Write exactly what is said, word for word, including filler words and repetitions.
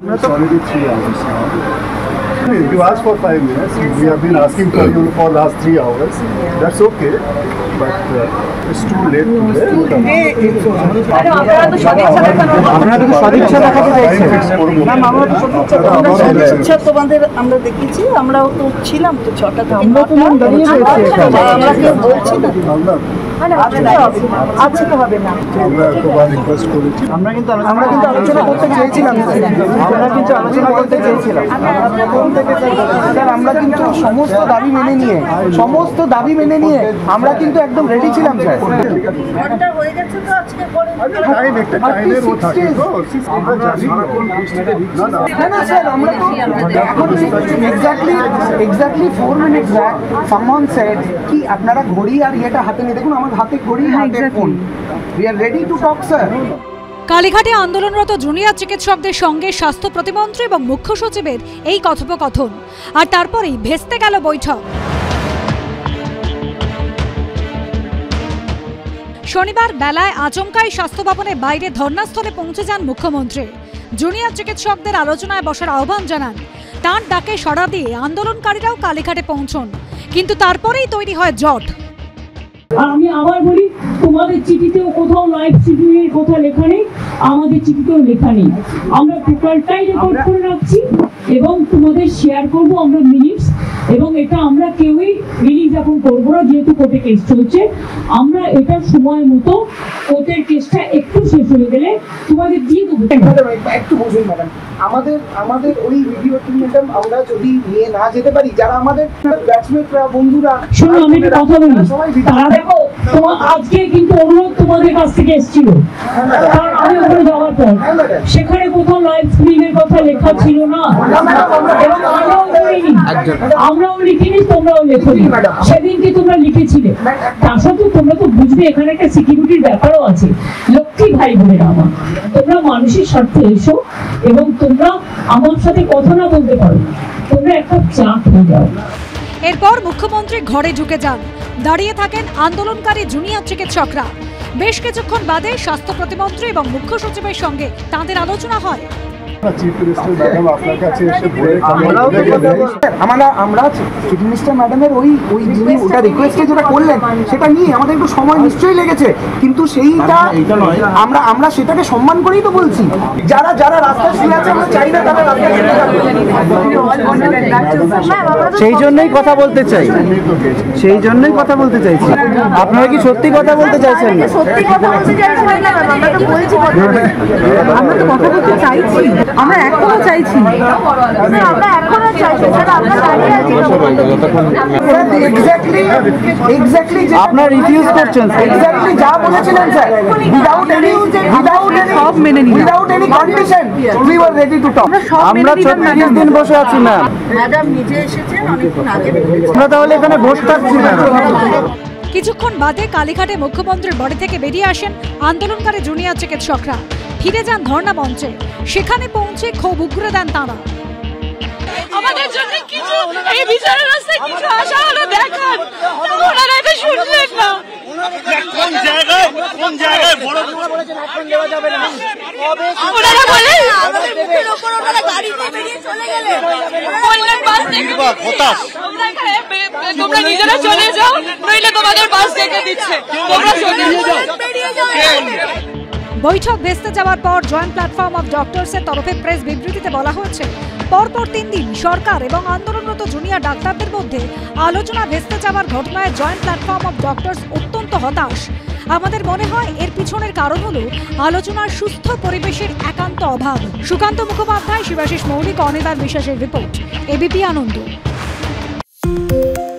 It's already three hours now. You asked for five minutes. We have been asking for you for last three hours. That's okay, but uh, it's too late today. ইচ্ছা তোমাদের আমরা দেখেছি, আমরাও তো ছিলাম তো ছটা থেকে আমরা কেউ বলছি না আজকে তো হবে না। আমরা কিন্তু আমরা কিন্তু আলোচনা করতে চেয়েছিলাম আমরা কিন্তু আলোচনা করতে চেয়েছিলাম স্যার। আমরা কিন্তু সমস্ত দাবি মেনে নিয়ে সমস্ত দাবি মেনে নিয়ে আমরা কিন্তু একদম রেডি ছিলাম স্যার। ঘন্টা হয়ে গেছে তো আজকে পরে টাইম একটা টাইমের ও থাকে তো আমরা জানি না না স্যার আমরা তো এখন exactly exactly four minutes back someone said কি আপনারা ঘড়ি আর ইয়েটা হাতে নিয়ে দেখুন, আমার হাতে ঘড়ি হাতে ফোন। We are ready to talk sir. কালীঘাটে আন্দোলনরত জুনিয়র চিকিৎসকদের সঙ্গে স্বাস্থ্য প্রতিমন্ত্রী এবং মুখ্য সচিবের এই কথোপকথন, আর তারপরেই ভেস্তে গেল বৈঠক। শনিবার বেলায় আচমকাই স্বাস্থ্য ভবনের বাইরে ধর্নাস্থলে পৌঁছে যান মুখ্যমন্ত্রী। জুনিয়র চিকিৎসকদের আলোচনায় বসার আহ্বান জানান। তাঁর ডাকে সাড়া দিয়ে আন্দোলনকারীরাও কালীঘাটে পৌঁছন, কিন্তু তারপরেই তৈরি হয় জট। আমি আবার বলি, তোমাদের চিঠিতেও কোথাও লাইভ শিডিউলের কথা লেখা নেই, আমাদের চিঠিতেও লেখা নেই। আমরা টোটালটাই রেকর্ড করে রাখছি এবং তোমাদের শেয়ার করব আমরা মিনিটস, এবং এটা আমরা কেউই রিলিজ এখন করবো না যেহেতু কোর্টে কেস চলছে। আমরা এটা সময় মতো কোর্টের কেসটা একটু শেষ হয়ে গেলে তোমাদের দিয়ে দেবো। একটু বুঝুন ম্যাডাম, আমাদের আমাদের ওই ভিডিওটি ম্যাডাম আমরা যদি নিয়ে না যেতে পারি, যারা আমাদের ব্যাচমেটরা বন্ধুরা শুনুন আমি একটা কথা বলি, তারা দেখো তোমার আজকে কিন্তু অনুরোধ তোমাদের কাছ থেকে এসেছিল, কারণ আমি ওখানে যাওয়ার পর সেখানে কোথাও লাইভ স্ক্রিনের কথা লেখা ছিল না, এবং আমরাও করিনি, আমরাও লিখিনি, তোমরাও লেখনি। সেদিনকে তোমরা লিখেছিলে, তার সত্ত্বেও তোমরা তো বুঝবে এখানে একটা সিকিউরিটির ব্যাপারও আছে। লক্ষ্মী ভাই বোনেরা আমার, তোমরা মানুষের স্বার্থে এসো এবং তোমরা আমার সাথে কথা না বলতে পারো, তোমরা একটা চাপ হয়ে যাও। এরপর মুখ্যমন্ত্রী ঘরে ঢুকে যান। দাঁড়িয়ে থাকেন আন্দোলনকারী জুনিয়র চিকিৎসকরা। বেশ কিছুক্ষণ বাদে স্বাস্থ্য প্রতিমন্ত্রী এবং মুখ্য সচিবের সঙ্গে তাঁদের আলোচনা হয়। চিফ মিনিস্টার ম্যাডাম আপনার কাছে এসে বলে আমরা আমরা চিফ মিনিস্টার ম্যাডামের ওই ওই যিনি ওটা রিকোয়েস্টে যেটা করলেন সেটা নিয়ে আমাদের একটু সময় নিশ্চয়ই লেগেছে, কিন্তু সেইটা আমরা আমরা সেটাকে সম্মান করেই তো বলছি। যারা যারা রাস্তায় শুয়ে আছে আমরা চাই না তারা রাস্তায় সেই জন্যই কথা বলতে চাই সেই জন্যই কথা বলতে চাইছি। আপনারা কি সত্যি কথা বলতে চাইছেন না? সত্যি কথা বলতে চাইছি না, আমরা তো বলছি আমরা তো কথা বলতে চাইছি, আমরা এখনো চাইছি, আমরা এখনো চাইছি স্যার। আমরা দাঁড়িয়ে আছি, এক্স্যাক্টলি এক্স্যাক্টলি আপনারা রিফিউজ করছেন, এক্স্যাক্টলি যা বলেছিলেন sir, without any without any সব মেনে নিন, without any condition we were ready to talk. আমরা ছত্রিশ দিন বসে আছি না, ম্যাডাম নিজে এসেছেন অনেকক্ষণ আগে, আমরা তাহলে এখানে বসে থাকছি না। কিছুক্ষণ বাদে কালীঘাটে মুখ্যমন্ত্রীর বাড়ি থেকে বেরিয়ে আসেন আন্দোলনকারী জুনিয়র চিকিৎসকরা। ফিরে যান ধর্ণা মঞ্চে। সেখানে পৌঁছে ক্ষোভ উগরে দেন তাঁরা। আমাদের জন্য কিছু এই বিচারের রাস্তায় কিছু আশা হলো দেখান, ওনারা এটা শুনলেন না। কোন জায়গায় কোন জায়গায় বড় বলেছেন এখন দেওয়া যাবে না, ওনারা বলে আমাদের মুখের উপর ওনারা গাড়িতে বেরিয়ে চলে গেলেন, বললেন বাস থেকে হতাশ, তোমরা নিজেরা চলে যাও নইলে তোমাদের বাস থেকে দিচ্ছে, তোমরা চলে যাও বেরিয়ে যাও। বৈঠক ভেস্তে যাওয়ার পর জয়েন্ট প্ল্যাটফর্ম অফ ডক্টরসের তরফে প্রেস বিবৃতিতে বলা হয়েছে, পরপর তিন দিন সরকার এবং আন্দোলনরত জুনিয়র ডাক্তারদের মধ্যে আলোচনা ভেস্তে যাওয়ার ঘটনায় জয়েন্ট প্ল্যাটফর্ম অফ ডক্টরস অত্যন্ত হতাশ। আমাদের মনে হয় এর পিছনের কারণ হলো আলোচনার সুস্থ পরিবেশের একান্ত অভাব। সুকান্ত মুখোপাধ্যায়, শিবাশিস মৌলিক, অনির্বাণ বিশ্বাসের রিপোর্ট, এবিপি আনন্দ।